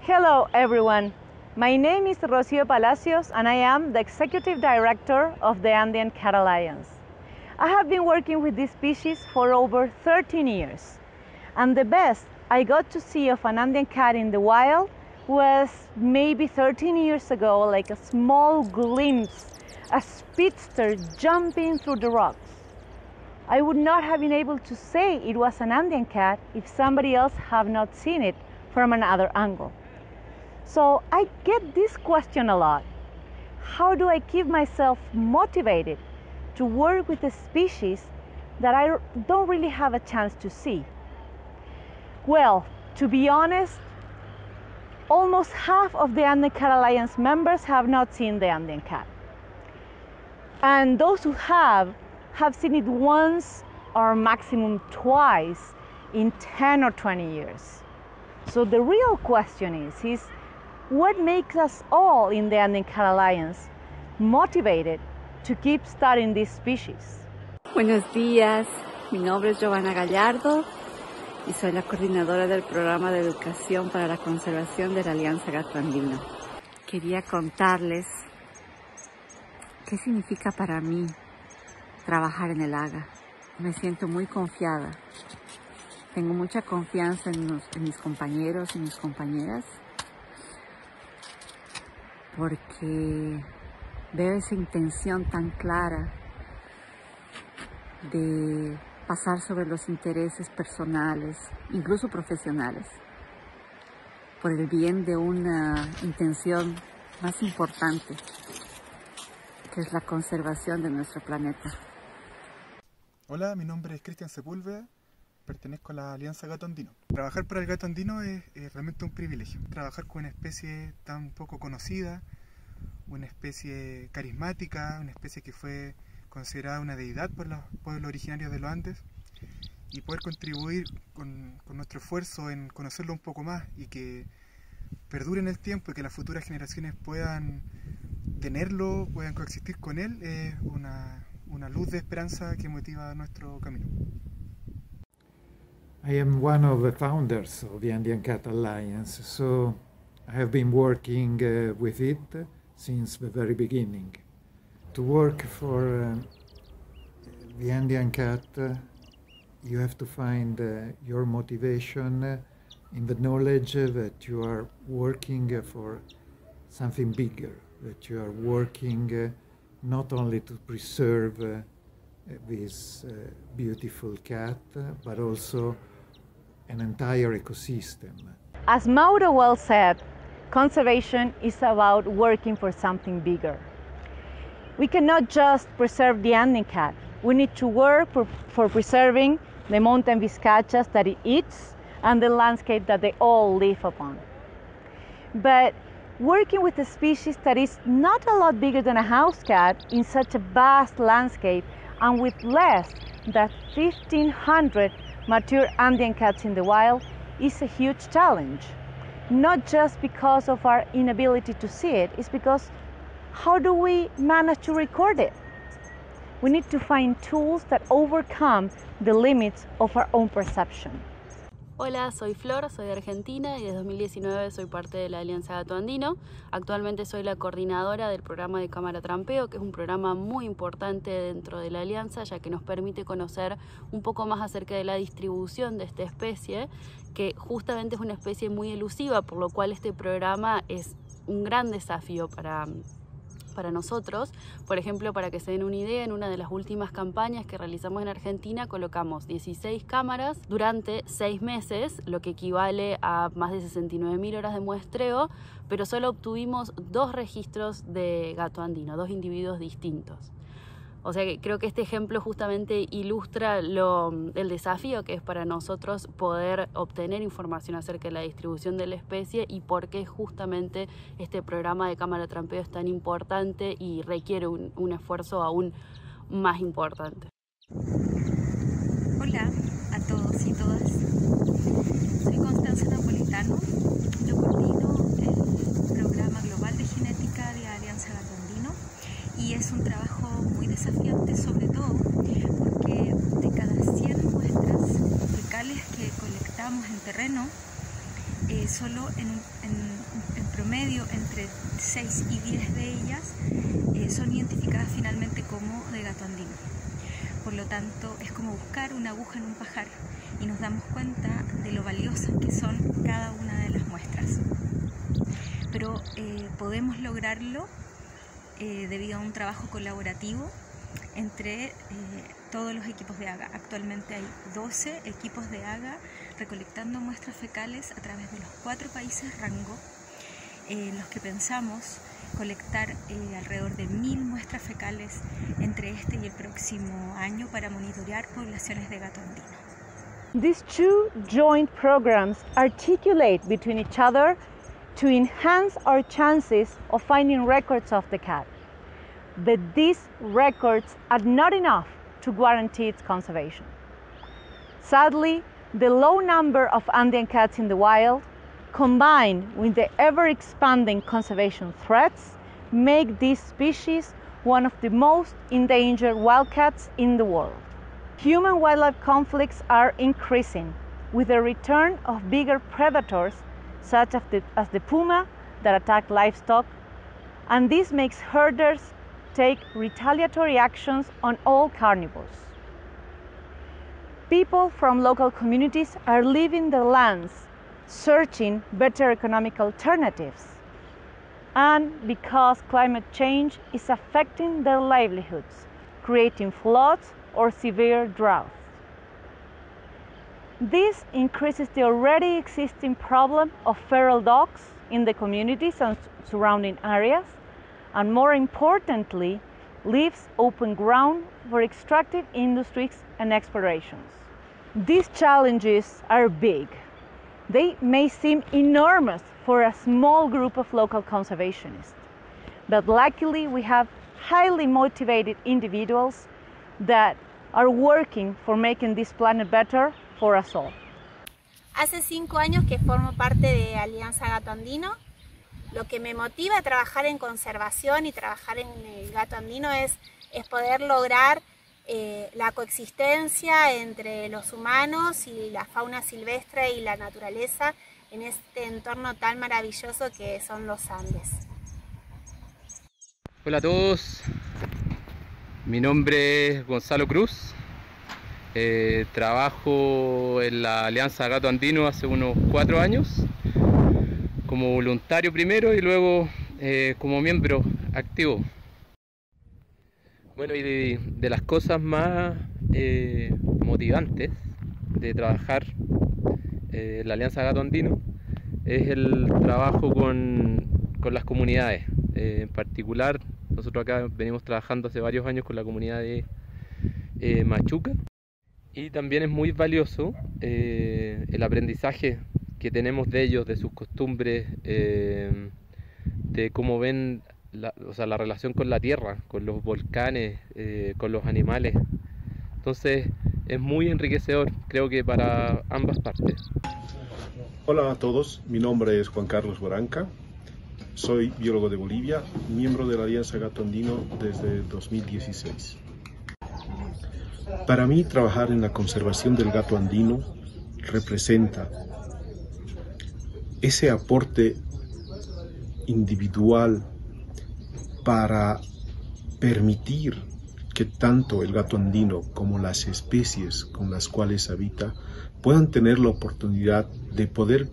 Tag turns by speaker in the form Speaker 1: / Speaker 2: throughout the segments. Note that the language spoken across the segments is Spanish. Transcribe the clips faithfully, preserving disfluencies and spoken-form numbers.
Speaker 1: Hello everyone, my name is Rocio Palacios and I am the Executive Director of the Andean Cat Alliance. I have been working with this species for over thirteen years, and the best I got to see of an Andean cat in the wild was maybe thirteen years ago, like a small glimpse, a speedster jumping through the rocks. I would not have been able to say it was an Andean cat if somebody else have not seen it from another angle. So I get this question a lot. How do I keep myself motivated to work with a species that I don't really have a chance to see? Well, to be honest, almost half of the Andean Cat Alliance members have not seen the Andean cat. And those who have, have seen it once or maximum twice in ten or twenty years. So the real question is, is what makes us all in the Andean Cat Alliance motivated to keep studying this species?
Speaker 2: Buenos días, mi nombre es Giovanna Gallardo y soy la coordinadora del programa de educación para la conservación de la Alianza Gato Andino. Quería contarles qué significa para mí trabajar en el A G A. Me siento muy confiada. Tengo mucha confianza en, los, en mis compañeros y mis compañeras porque veo esa intención tan clara de pasar sobre los intereses personales, incluso profesionales, por el bien de una intención más importante, que es la conservación de nuestro planeta.
Speaker 3: Hola, mi nombre es Cristian Sepúlveda, pertenezco a la Alianza Gato Andino. Trabajar para el gato andino es, es realmente un privilegio. Trabajar con una especie tan poco conocida, una especie carismática, una especie que fue considerada una deidad por los pueblos originarios de los Andes, y poder contribuir con, con nuestro esfuerzo en conocerlo un poco más y que perdure en el tiempo y que las futuras generaciones puedan tenerlo, puedan coexistir con él, es una, una luz de esperanza que motiva nuestro camino.
Speaker 4: I am one of the founders of the Andean Cat Alliance, so I have been working uh, with it since the very beginning. To work for uh, the Andean cat, uh, you have to find uh, your motivation uh, in the knowledge uh, that you are working uh, for something bigger, that you are working uh, not only to preserve uh, this uh, beautiful cat, uh, but also an entire ecosystem.
Speaker 1: As Mauro well said, conservation is about working for something bigger. We cannot just preserve the Andean cat. We need to work for, for preserving the mountain vizcachas that it eats and the landscape that they all live upon. But working with a species that is not a lot bigger than a house cat in such a vast landscape and with less than fifteen hundred mature Andean cats in the wild is a huge challenge. Not just because of our inability to see it, it's because how do we manage to record it? We need to find tools that overcome the limits of our own perception.
Speaker 5: Hola, soy Flor, soy de Argentina y desde dos mil diecinueve soy parte de la Alianza Gato Andino. Actualmente soy la coordinadora del programa de cámara trampeo, que es un programa muy importante dentro de la Alianza, ya que nos permite conocer un poco más acerca de la distribución de esta especie, que justamente es una especie muy elusiva, por lo cual este programa es un gran desafío para para nosotros. Por ejemplo, para que se den una idea, en una de las últimas campañas que realizamos en Argentina colocamos dieciséis cámaras durante seis meses, lo que equivale a más de sesenta y nueve mil horas de muestreo, pero solo obtuvimos dos registros de gato andino, dos individuos distintos. O sea que creo que este ejemplo justamente ilustra lo, el desafío que es para nosotros poder obtener información acerca de la distribución de la especie y por qué justamente este programa de cámara trampeo es tan importante y requiere un, un esfuerzo aún más importante.
Speaker 6: Hola a todos y todas. Soy Constanza Napolitano. Yo coordino el programa global de genética de Alianza Gato Andino y es un trabajo muy desafiante, sobre todo porque de cada cien muestras fecales que colectamos en terreno, eh, solo en, en, en promedio entre seis y diez de ellas eh, son identificadas finalmente como de gato andino. Por lo tanto, es como buscar una aguja en un pajar y nos damos cuenta de lo valiosas que son cada una de las muestras. Pero eh, podemos lograrlo eh, debido a un trabajo colaborativo entre eh, todos los equipos de AGA. Actualmente hay doce equipos de AGA recolectando muestras fecales a través de los cuatro países rango, eh, en los que pensamos colectar eh, alrededor de mil muestras fecales entre este y el próximo año para monitorear poblaciones de gato andino.
Speaker 1: These two joint programs articulate between each other to enhance our chances of finding records of the cat. But these records are not enough to guarantee its conservation. Sadly, the low number of Andean cats in the wild, combined with the ever-expanding conservation threats, make this species one of the most endangered wildcats in the world. Human-wildlife conflicts are increasing with the return of bigger predators such as the, as the puma that attack livestock, and this makes herders take retaliatory actions on all carnivores. People from local communities are leaving their lands, searching better economic alternatives, and because climate change is affecting their livelihoods, creating floods or severe droughts. This increases the already existing problem of feral dogs in the communities and surrounding areas, and more importantly, leaves open ground for extractive industries and explorations. These challenges are big. They may seem enormous for a small group of local conservationists, but luckily we have highly motivated individuals that are working for making this planet better for us all.
Speaker 7: Hace cinco años que formo parte de Alianza Gato Andino. Lo que me motiva a trabajar en conservación y trabajar en el gato andino es, es poder lograr eh, la coexistencia entre los humanos y la fauna silvestre y la naturaleza en este entorno tan maravilloso que son los Andes.
Speaker 8: Hola a todos, mi nombre es Gonzalo Cruz, eh, trabajo en la Alianza Gato Andino hace unos cuatro años. Como voluntario primero y luego eh, como miembro activo. Bueno, y de, de las cosas más eh, motivantes de trabajar eh, en la Alianza Gato Andino es el trabajo con, con las comunidades. Eh, en particular, nosotros acá venimos trabajando hace varios años con la comunidad de eh, Machuca, y también es muy valioso eh, el aprendizaje que tenemos de ellos, de sus costumbres, eh, de cómo ven la, o sea, la relación con la tierra, con los volcanes, eh, con los animales. Entonces es muy enriquecedor, creo que para ambas partes.
Speaker 9: Hola a todos, mi nombre es Juan Carlos Boranca, soy biólogo de Bolivia, miembro de la Alianza Gato Andino desde dos mil dieciséis. Para mí, trabajar en la conservación del gato andino representa ese aporte individual para permitir que tanto el gato andino como las especies con las cuales habita puedan tener la oportunidad de poder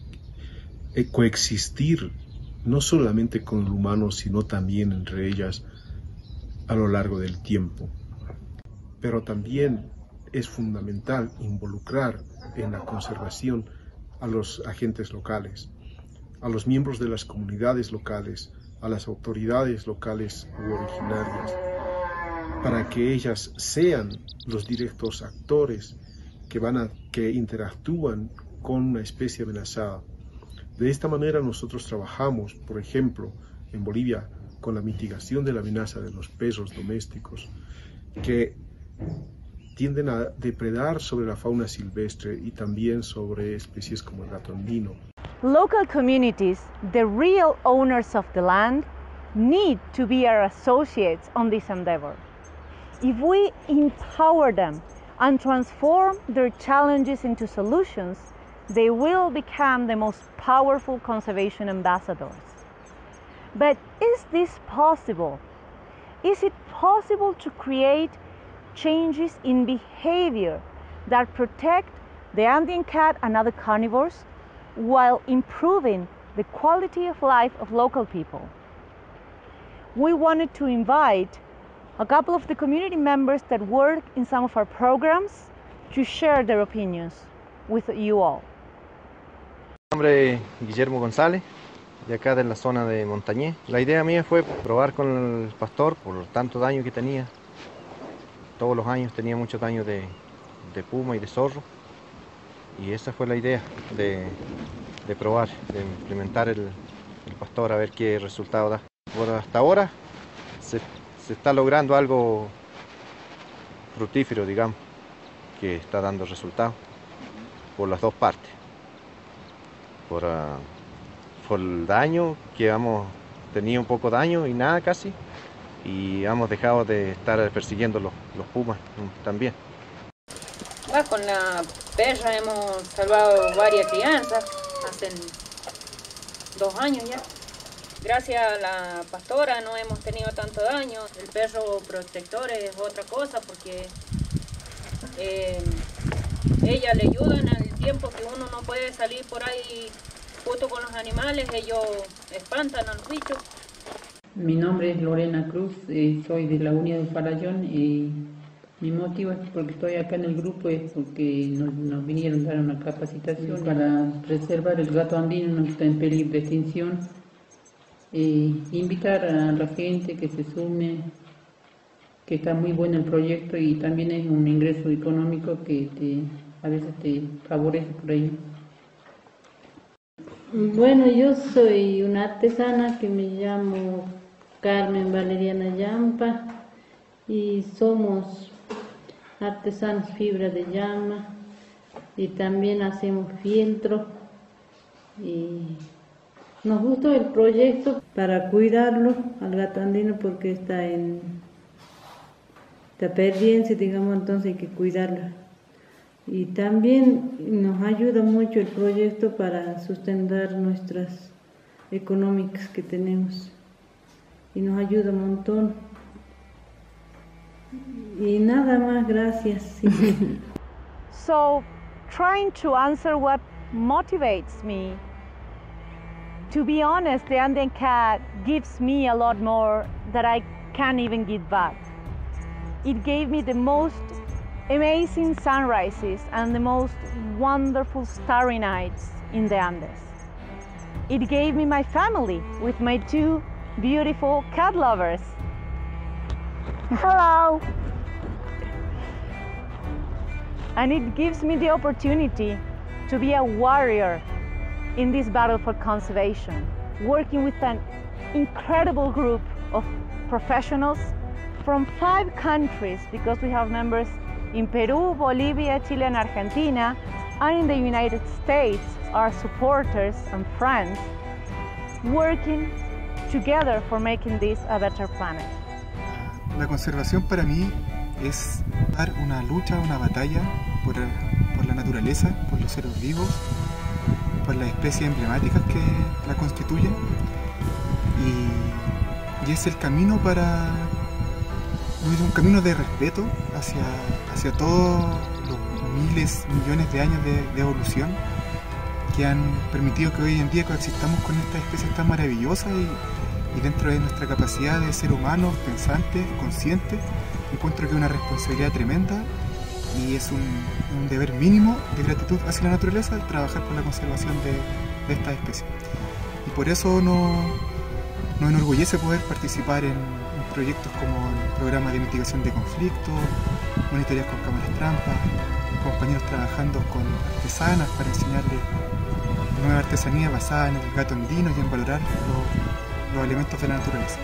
Speaker 9: coexistir no solamente con el humano, sino también entre ellas a lo largo del tiempo. Pero también es fundamental involucrar en la conservación a los agentes locales, a los miembros de las comunidades locales, a las autoridades locales u originarias, para que ellas sean los directos actores que, van a, que interactúan con una especie amenazada. De esta manera nosotros trabajamos, por ejemplo, en Bolivia, con la mitigación de la amenaza de los perros domésticos, que tienden a depredar sobre la fauna silvestre y también sobre especies como el gato andino.
Speaker 1: Local communities, the real owners of the land, need to be our associates on this endeavor. If we empower them and transform their challenges into solutions, they will become the most powerful conservation ambassadors. But is this possible? Is it possible to create changes in behavior that protect the Andean cat and other carnivores while improving the quality of life of local people? We wanted to invite a couple of the community members that work in some of our programs to share their opinions with you all.
Speaker 10: Mi nombre es Guillermo González, de acá de la zona de Montañés. La idea mía fue probar con el pastor por tanto daño que tenía. Todos los años tenía mucho daño de, de puma y de zorro. Y esa fue la idea de, de probar, de implementar el, el pastor a ver qué resultado da. Por hasta ahora se, se está logrando algo fructífero, digamos, que está dando resultados por las dos partes. Por, uh, por el daño, que hemos tenido un poco de daño y nada casi, y hemos dejado de estar persiguiendo los, los pumas también.
Speaker 11: Va, con la perra hemos salvado varias crianzas, hace dos años ya. Gracias a la pastora no hemos tenido tanto daño. El perro protector es otra cosa porque eh, ella le ayuda en el tiempo que uno no puede salir por ahí justo con los animales, ellos espantan a los bichos.
Speaker 12: Mi nombre es Lorena Cruz, eh, soy de la Unidad del Farallón y mi motivo es porque estoy acá en el grupo es porque nos, nos vinieron a dar una capacitación para preservar el gato andino que está en peligro de extinción. Eh, invitar a la gente que se sume, que está muy bueno el proyecto y también es un ingreso económico que te, a veces te favorece por ahí.
Speaker 13: Bueno, yo soy una artesana que me llamo Carmen Valeriana Yampa y somos artesanos fibra de llama y también hacemos fieltro y nos gustó el proyecto para cuidarlo al gato andino porque está en está perdiendo, digamos, entonces hay que cuidarlo. Y también nos ayuda mucho el proyecto para sustentar nuestras económicas que tenemos. Y nos ayuda un montón. Y nada más, gracias.
Speaker 1: So, trying to answer what motivates me. To be honest, the Andean cat gives me a lot more that I can't even give back. It gave me the most amazing sunrises and the most wonderful starry nights in the Andes. It gave me my family with my two beautiful cat lovers. Hello! And it gives me the opportunity to be a warrior in this battle for conservation, working with an incredible group of professionals from five countries, because we have members in Peru, Bolivia, Chile, and Argentina, and in the United States, our supporters and friends, working together for making this a better planet.
Speaker 3: La conservación para mí es dar una lucha, una batalla por, por la naturaleza, por los seres vivos, por las especies emblemáticas que la constituyen, y, y es el camino para es un camino de respeto hacia, hacia todos los miles, millones de años de, de evolución que han permitido que hoy en día coexistamos con estas especies tan maravillosas y, y dentro de nuestra capacidad de ser humanos, pensantes, conscientes, encuentro que es una responsabilidad tremenda y es un, un deber mínimo de gratitud hacia la naturaleza trabajar por la conservación de, de estas especies. Y por eso nos, nos enorgullece poder participar en, en proyectos como el programa de mitigación de conflictos, monitorear con cámaras trampas, compañeros trabajando con artesanas para enseñarles nueva artesanía basada en el gato andino y en valorar los, los elementos de la naturaleza.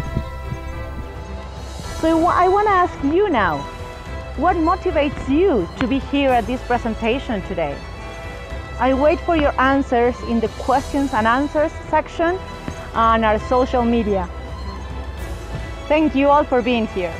Speaker 1: So I want to ask you now, what motivates you to be here at this presentation today? I wait for your answers in the questions and answers section on our social media. Thank you all for being here.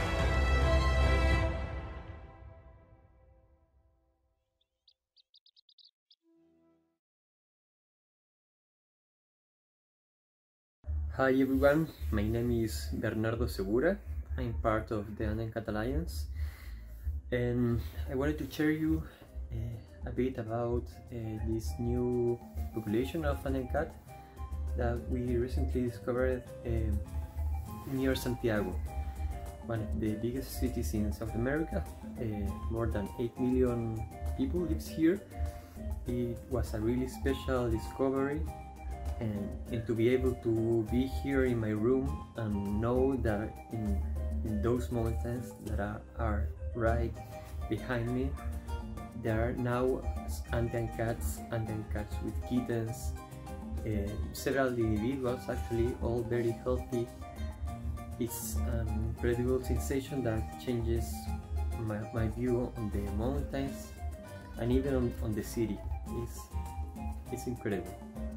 Speaker 14: Hi everyone, my name is Bernardo Segura. I'm part of the Andean Cat Alliance, and I wanted to share you uh, a bit about uh, this new population of Andean cat that we recently discovered uh, near Santiago, one of the biggest cities in South America. Uh, more than eight million people lives here. It was a really special discovery. And, and to be able to be here in my room and know that in, in those mountains that are, are right behind me, there are now Andean cats, Andean cats with kittens, uh, several individuals actually, all very healthy. It's an incredible sensation that changes my, my view on the mountains and even on, on the city. It's, it's incredible.